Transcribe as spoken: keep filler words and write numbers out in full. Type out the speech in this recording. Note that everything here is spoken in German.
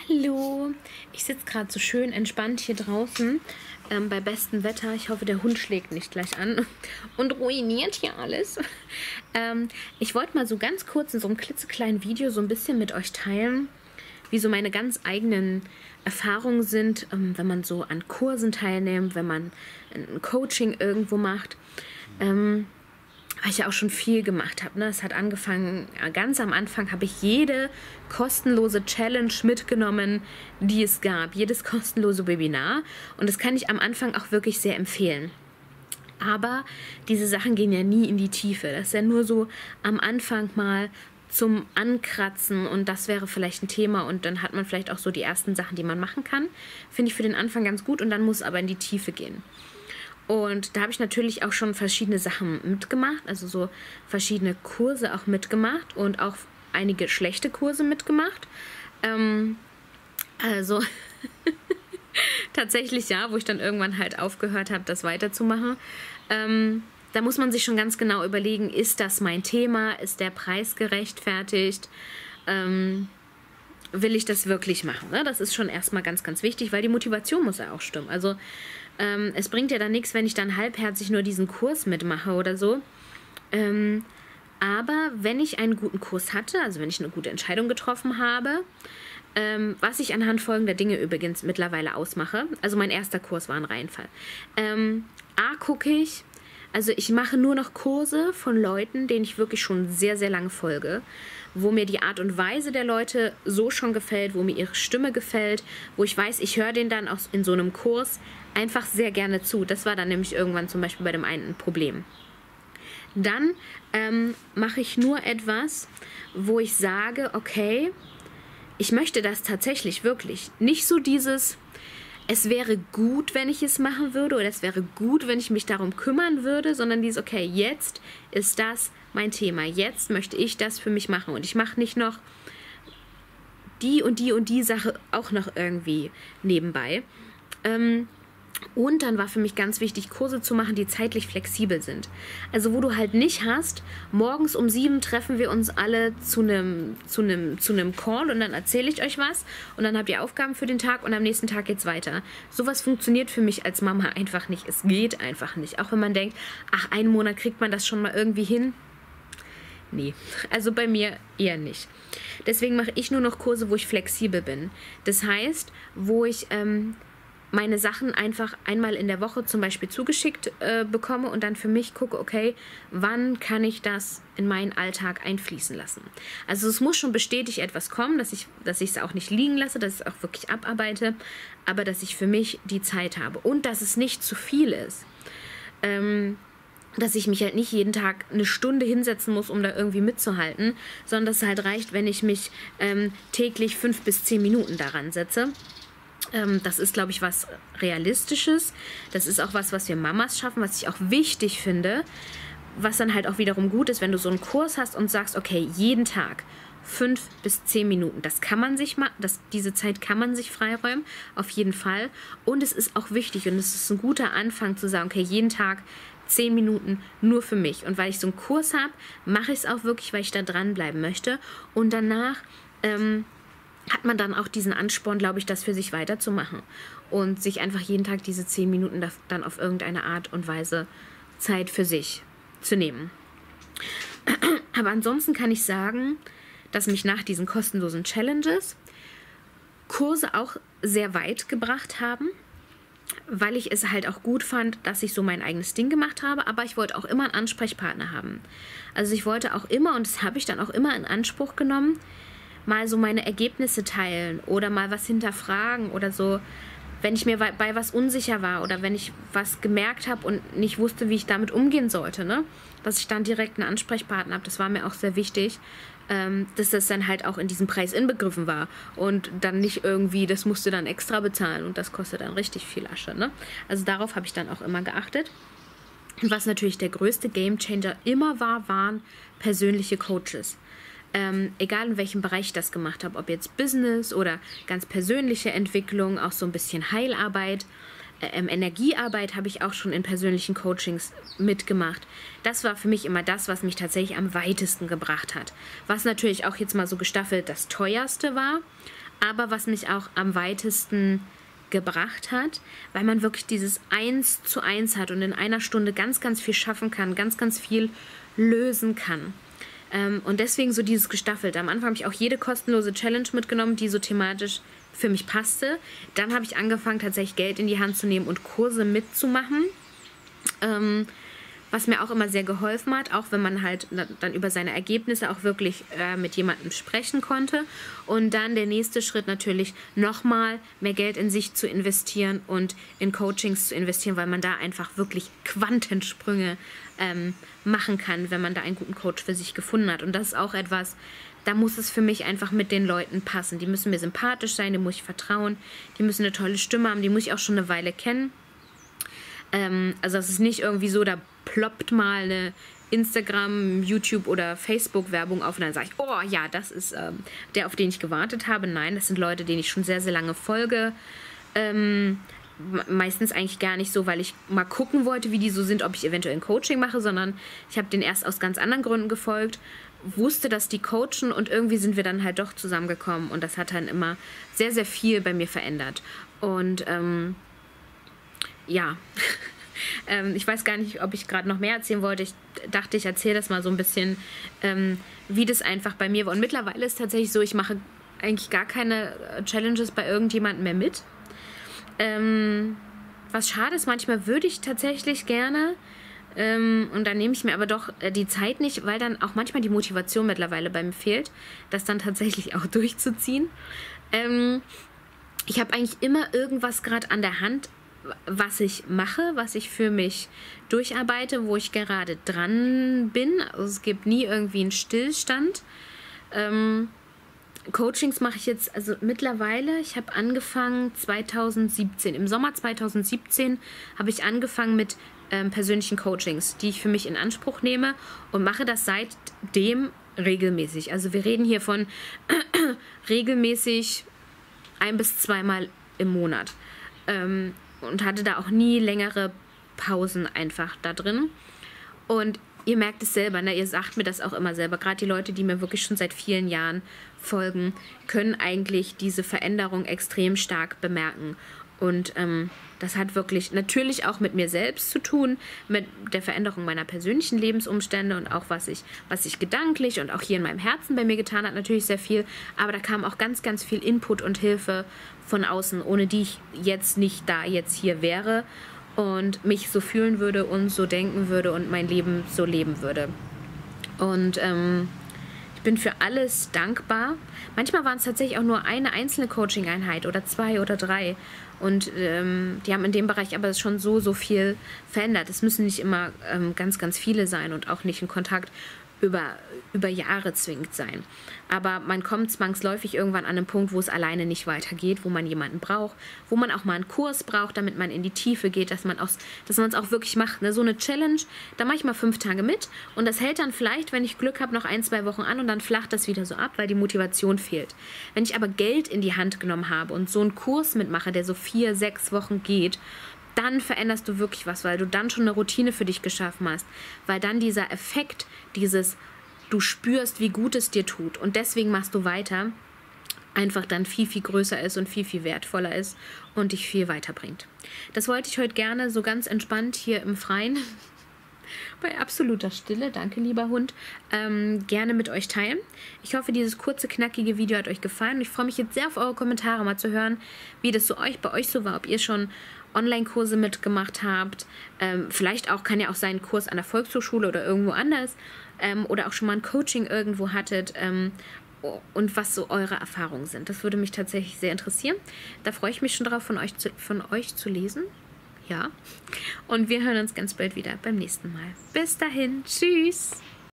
Hallo, ich sitze gerade so schön entspannt hier draußen ähm, bei bestem Wetter. Ich hoffe, der Hund schlägt nicht gleich an und ruiniert hier alles. Ähm, ich wollte mal so ganz kurz in so einem klitzekleinen Video so ein bisschen mit euch teilen, wie so meine ganz eigenen Erfahrungen sind, ähm, wenn man so an Kursen teilnimmt, wenn man ein Coaching irgendwo macht. Ähm, weil ich ja auch schon viel gemacht habe. Ne? Es hat angefangen, ganz am Anfang habe ich jede kostenlose Challenge mitgenommen, die es gab. Jedes kostenlose Webinar. Und das kann ich am Anfang auch wirklich sehr empfehlen. Aber diese Sachen gehen ja nie in die Tiefe. Das ist ja nur so am Anfang mal zum Ankratzen und das wäre vielleicht ein Thema und dann hat man vielleicht auch so die ersten Sachen, die man machen kann. Finde ich für den Anfang ganz gut und dann muss es aber in die Tiefe gehen. Und da habe ich natürlich auch schon verschiedene Sachen mitgemacht, also so verschiedene Kurse auch mitgemacht und auch einige schlechte Kurse mitgemacht. Ähm, also tatsächlich ja, wo ich dann irgendwann halt aufgehört habe, das weiterzumachen. Ähm, da muss man sich schon ganz genau überlegen, ist das mein Thema, ist der Preis gerechtfertigt? Ähm, will ich das wirklich machen? Ne? Das ist schon erstmal ganz, ganz wichtig, weil die Motivation muss ja auch stimmen. Also ähm, es bringt ja dann nichts, wenn ich dann halbherzig nur diesen Kurs mitmache oder so. Ähm, aber wenn ich einen guten Kurs hatte, also wenn ich eine gute Entscheidung getroffen habe, ähm, was ich anhand folgender Dinge übrigens mittlerweile ausmache, also mein erster Kurs war ein Reinfall. Ähm, A, gucke ich, also ich mache nur noch Kurse von Leuten, denen ich wirklich schon sehr, sehr lange folge, wo mir die Art und Weise der Leute so schon gefällt, wo mir ihre Stimme gefällt, wo ich weiß, ich höre den dann auch in so einem Kurs einfach sehr gerne zu. Das war dann nämlich irgendwann zum Beispiel bei dem einen ein Problem. Dann ähm, mache ich nur etwas, wo ich sage, okay, ich möchte das tatsächlich wirklich. Nicht so dieses, es wäre gut, wenn ich es machen würde oder es wäre gut, wenn ich mich darum kümmern würde, sondern dieses, okay, jetzt ist das mein Thema. Jetzt möchte ich das für mich machen und ich mache nicht noch die und die und die Sache auch noch irgendwie nebenbei. Ähm, Und dann war für mich ganz wichtig, Kurse zu machen, die zeitlich flexibel sind. Also wo du halt nicht hast, morgens um sieben treffen wir uns alle zu einem zu einem, zu einem Call und dann erzähle ich euch was und dann habt ihr Aufgaben für den Tag und am nächsten Tag geht's weiter. Sowas funktioniert für mich als Mama einfach nicht. Es geht einfach nicht. Auch wenn man denkt, ach, einen Monat kriegt man das schon mal irgendwie hin. Nee, also bei mir eher nicht. Deswegen mache ich nur noch Kurse, wo ich flexibel bin. Das heißt, wo ich ähm, meine Sachen einfach einmal in der Woche zum Beispiel zugeschickt äh, bekomme und dann für mich gucke, okay, wann kann ich das in meinen Alltag einfließen lassen. Also es muss schon bestätigt etwas kommen, dass ich dass ich es auch nicht liegen lasse, dass ich es auch wirklich abarbeite, aber dass ich für mich die Zeit habe und dass es nicht zu viel ist. Ähm, dass ich mich halt nicht jeden Tag eine Stunde hinsetzen muss, um da irgendwie mitzuhalten, sondern dass es halt reicht, wenn ich mich ähm, täglich fünf bis zehn Minuten daran setze. Das ist, glaube ich, was Realistisches. Das ist auch was, was wir Mamas schaffen, was ich auch wichtig finde, was dann halt auch wiederum gut ist, wenn du so einen Kurs hast und sagst, okay, jeden Tag fünf bis zehn Minuten. Das kann man sich mal, das, diese Zeit kann man sich freiräumen, auf jeden Fall. Und es ist auch wichtig und es ist ein guter Anfang zu sagen, okay, jeden Tag zehn Minuten nur für mich. Und weil ich so einen Kurs habe, mache ich es auch wirklich, weil ich da dranbleiben möchte. Und danach ähm, hat man dann auch diesen Ansporn, glaube ich, das für sich weiterzumachen und sich einfach jeden Tag diese zehn Minuten dann auf irgendeine Art und Weise Zeit für sich zu nehmen. Aber ansonsten kann ich sagen, dass mich nach diesen kostenlosen Challenges Kurse auch sehr weit gebracht haben, weil ich es halt auch gut fand, dass ich so mein eigenes Ding gemacht habe, aber ich wollte auch immer einen Ansprechpartner haben. Also ich wollte auch immer, und das habe ich dann auch immer in Anspruch genommen, mal so meine Ergebnisse teilen oder mal was hinterfragen oder so, wenn ich mir bei was unsicher war oder wenn ich was gemerkt habe und nicht wusste, wie ich damit umgehen sollte, ne? Dass ich dann direkt einen Ansprechpartner habe, das war mir auch sehr wichtig, ähm, dass das dann halt auch in diesem Preis inbegriffen war und dann nicht irgendwie, das musst du dann extra bezahlen und das kostet dann richtig viel Asche, ne? Also darauf habe ich dann auch immer geachtet. Und was natürlich der größte Gamechanger immer war, waren persönliche Coaches. Ähm, egal in welchem Bereich ich das gemacht habe, ob jetzt Business oder ganz persönliche Entwicklung, auch so ein bisschen Heilarbeit, ähm, Energiearbeit habe ich auch schon in persönlichen Coachings mitgemacht. Das war für mich immer das, was mich tatsächlich am weitesten gebracht hat. Was natürlich auch jetzt mal so gestaffelt das teuerste war, aber was mich auch am weitesten gebracht hat, weil man wirklich dieses Eins zu Eins hat und in einer Stunde ganz, ganz viel schaffen kann, ganz, ganz viel lösen kann. Ähm, und deswegen so dieses Gestaffelte. Am Anfang habe ich auch jede kostenlose Challenge mitgenommen, die so thematisch für mich passte. Dann habe ich angefangen, tatsächlich Geld in die Hand zu nehmen und Kurse mitzumachen. Ähm, was mir auch immer sehr geholfen hat, auch wenn man halt dann über seine Ergebnisse auch wirklich äh, mit jemandem sprechen konnte. Und dann der nächste Schritt natürlich nochmal mehr Geld in sich zu investieren und in Coachings zu investieren, weil man da einfach wirklich Quantensprünge ähm, machen kann, wenn man da einen guten Coach für sich gefunden hat. Und das ist auch etwas, da muss es für mich einfach mit den Leuten passen. Die müssen mir sympathisch sein, die muss ich vertrauen, die müssen eine tolle Stimme haben, die muss ich auch schon eine Weile kennen. Ähm, also es ist nicht irgendwie so, da ploppt mal eine Instagram, YouTube oder Facebook-Werbung auf und dann sage ich, oh ja, das ist ähm, der, auf den ich gewartet habe. Nein, das sind Leute, denen ich schon sehr, sehr lange folge. Ähm, meistens eigentlich gar nicht so, weil ich mal gucken wollte, wie die so sind, ob ich eventuell ein Coaching mache, sondern ich habe denen erst aus ganz anderen Gründen gefolgt, wusste, dass die coachen und irgendwie sind wir dann halt doch zusammengekommen und das hat dann immer sehr, sehr viel bei mir verändert. Und ähm, ja, ähm, ich weiß gar nicht, ob ich gerade noch mehr erzählen wollte. Ich dachte, ich erzähle das mal so ein bisschen, ähm, wie das einfach bei mir war. Und mittlerweile ist es tatsächlich so, ich mache eigentlich gar keine Challenges bei irgendjemandem mehr mit. Ähm, was schade ist, manchmal würde ich tatsächlich gerne, ähm, und dann nehme ich mir aber doch äh, die Zeit nicht, weil dann auch manchmal die Motivation mittlerweile bei mir fehlt, das dann tatsächlich auch durchzuziehen. Ähm, ich habe eigentlich immer irgendwas gerade an der Hand, was ich mache, was ich für mich durcharbeite, wo ich gerade dran bin. Also es gibt nie irgendwie einen Stillstand. Ähm, Coachings mache ich jetzt, also mittlerweile, ich habe angefangen zwanzig siebzehn. Im Sommer zwanzig siebzehn habe ich angefangen mit ähm, persönlichen Coachings, die ich für mich in Anspruch nehme und mache das seitdem regelmäßig. Also wir reden hier von regelmäßig ein- bis zweimal im Monat. Ähm, und hatte da auch nie längere Pausen einfach da drin. Und ihr merkt es selber, ne? Ihr sagt mir das auch immer selber. Gerade die Leute, die mir wirklich schon seit vielen Jahren folgen, können eigentlich diese Veränderung extrem stark bemerken. Und ähm, das hat wirklich natürlich auch mit mir selbst zu tun, mit der Veränderung meiner persönlichen Lebensumstände und auch was ich, was ich gedanklich und auch hier in meinem Herzen bei mir getan hat, natürlich sehr viel. Aber da kam auch ganz, ganz viel Input und Hilfe von außen, ohne die ich jetzt nicht da jetzt hier wäre und mich so fühlen würde und so denken würde und mein Leben so leben würde. Und ähm, ich bin für alles dankbar. Manchmal waren es tatsächlich auch nur eine einzelne Coaching-Einheit oder zwei oder drei. Und ähm, die haben in dem Bereich aber schon so, so viel verändert. Es müssen nicht immer ähm, ganz, ganz viele sein und auch nicht in Kontakt über, über Jahre zwingend sein. Aber man kommt zwangsläufig irgendwann an einen Punkt, wo es alleine nicht weitergeht, wo man jemanden braucht, wo man auch mal einen Kurs braucht, damit man in die Tiefe geht, dass man es dass man es auch wirklich macht. Ne? So eine Challenge, da mache ich mal fünf Tage mit und das hält dann vielleicht, wenn ich Glück habe, noch ein, zwei Wochen an und dann flacht das wieder so ab, weil die Motivation fehlt. Wenn ich aber Geld in die Hand genommen habe und so einen Kurs mitmache, der so vier, sechs Wochen geht, dann veränderst du wirklich was, weil du dann schon eine Routine für dich geschaffen hast, weil dann dieser Effekt, dieses du spürst, wie gut es dir tut und deswegen machst du weiter, einfach dann viel, viel größer ist und viel, viel wertvoller ist und dich viel weiterbringt. Das wollte ich heute gerne so ganz entspannt hier im Freien, bei absoluter Stille, danke lieber Hund, ähm, gerne mit euch teilen. Ich hoffe, dieses kurze, knackige Video hat euch gefallen und ich freue mich jetzt sehr auf eure Kommentare, mal zu hören, wie das so euch bei euch so war, ob ihr schon Online-Kurse mitgemacht habt, ähm, vielleicht auch, kann ja auch sein, Kurs an der Volkshochschule oder irgendwo anders, ähm, oder auch schon mal ein Coaching irgendwo hattet, ähm, und was so eure Erfahrungen sind. Das würde mich tatsächlich sehr interessieren. Da freue ich mich schon drauf, von euch zu, von euch zu lesen. Ja. Und wir hören uns ganz bald wieder beim nächsten Mal. Bis dahin. Tschüss.